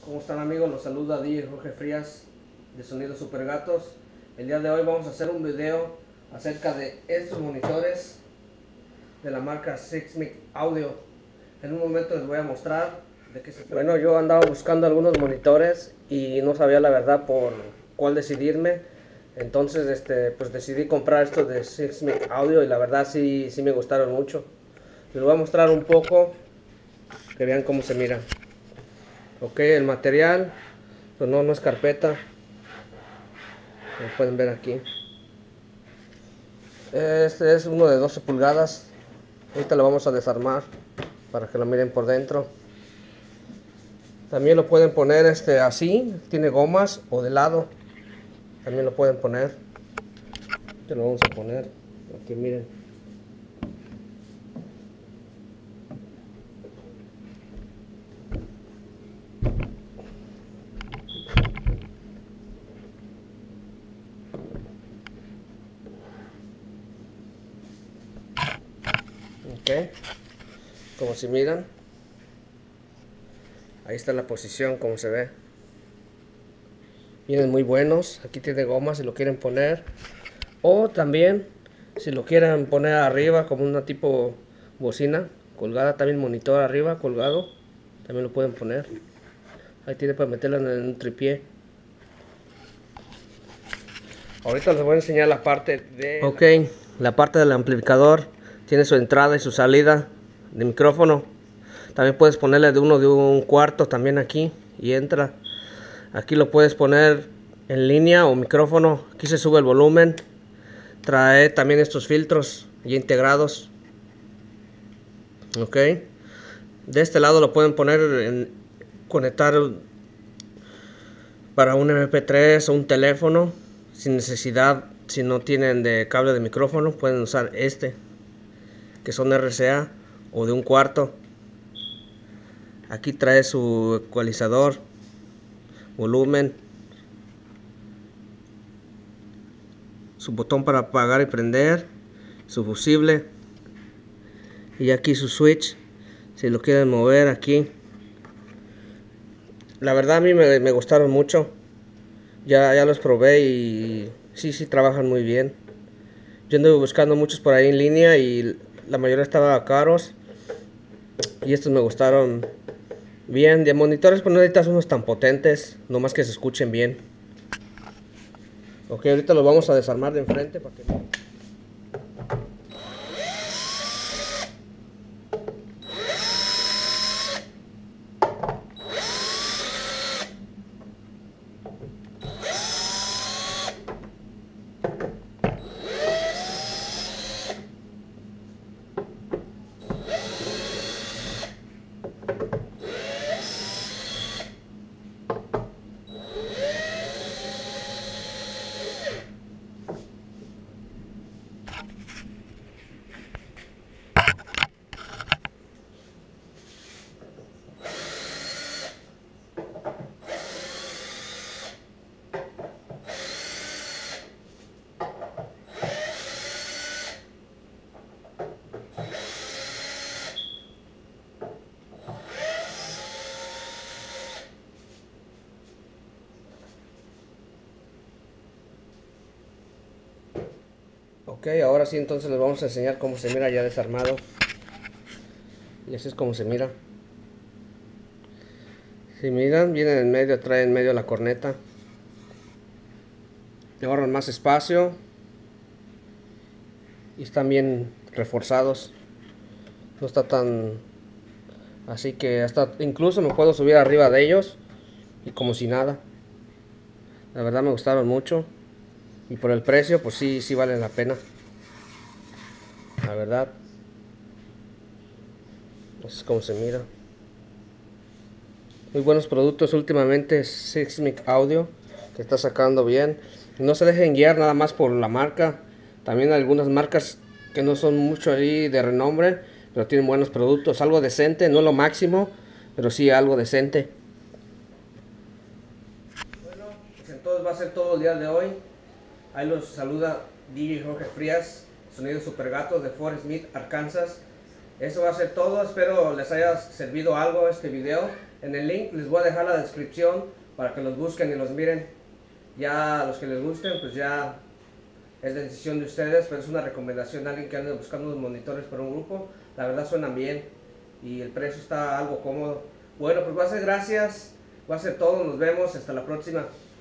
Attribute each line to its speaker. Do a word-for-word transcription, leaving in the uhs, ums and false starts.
Speaker 1: ¿Cómo están, amigos? Los saluda D J Jorge Frías de Sonidos Super Gatos. El día de hoy vamos a hacer un video acerca de estos monitores de la marca Sysmic Audio. En un momento les voy a mostrar de qué se trata. Bueno, yo andaba buscando algunos monitores y no sabía la verdad por cuál decidirme. Entonces este, pues decidí comprar estos de Sysmic Audio y la verdad sí, sí me gustaron mucho. Les voy a mostrar un poco, que vean cómo se mira. Ok, el material, pues no, no es carpeta, como pueden ver aquí. Este es uno de doce pulgadas. Ahorita lo vamos a desarmar para que lo miren por dentro. También lo pueden poner este así, tiene gomas, o de lado. También lo pueden poner. Este lo vamos a poner aquí, miren. Ok, como si miran, ahí está la posición, como se ve. Vienen muy buenos. Aquí tiene goma si lo quieren poner, o también si lo quieren poner arriba como una tipo bocina colgada, también monitor arriba colgado, también lo pueden poner. Ahí tiene para meterlo en un tripié. Ahorita les voy a enseñar la parte de ok, la, la parte del amplificador. Tiene su entrada y su salida de micrófono. También puedes ponerle de uno de un cuarto también aquí y entra. Aquí lo puedes poner en línea o micrófono. Aquí se sube el volumen. Trae también estos filtros ya integrados. Ok. De este lado lo pueden poner en conectar para un eme pe tres o un teléfono sin necesidad. Si no tienen de cable de micrófono, pueden usar este, que son erre ce a o de un cuarto. Aquí trae su ecualizador, volumen, su botón para apagar y prender, su fusible, y aquí su switch si lo quieren mover aquí. La verdad a mí me, me gustaron mucho. Ya, ya los probé y sí, sí trabajan muy bien. Yo anduve buscando muchos por ahí en línea y la mayoría estaban caros, y estos me gustaron bien. De monitores pues no necesitas unos tan potentes, nomás que se escuchen bien. Ok, ahorita lo vamos a desarmar de enfrente para que... Ok, ahora sí, entonces les vamos a enseñar cómo se mira ya desarmado. Y así es como se mira. Si miran, viene en medio, trae en medio la corneta. Le ahorran más espacio. Y están bien reforzados. No está tan... Así que hasta incluso me puedo subir arriba de ellos y como si nada. La verdad me gustaron mucho. Y por el precio, pues sí, sí valen la pena. La verdad. Así es como se mira. Muy buenos productos últimamente Sysmic Audio, que está sacando bien. No se dejen guiar nada más por la marca. También hay algunas marcas que no son mucho ahí de renombre, pero tienen buenos productos. Algo decente, no lo máximo, pero sí algo decente. Bueno, pues entonces va a ser todo el día de hoy. Ahí los saluda D J Jorge Frías, Sonidos Super Gatos de Fort Smith, Arkansas. Eso va a ser todo. Espero les haya servido algo este video. en el link les voy a dejar la descripción para que los busquen y los miren. Ya a los que les gusten, pues ya es decisión de ustedes, pero es una recomendación de alguien que ande buscando unos monitores para un grupo. La verdad suenan bien y el precio está algo cómodo. Bueno, pues va a ser gracias, va a ser todo, nos vemos, hasta la próxima.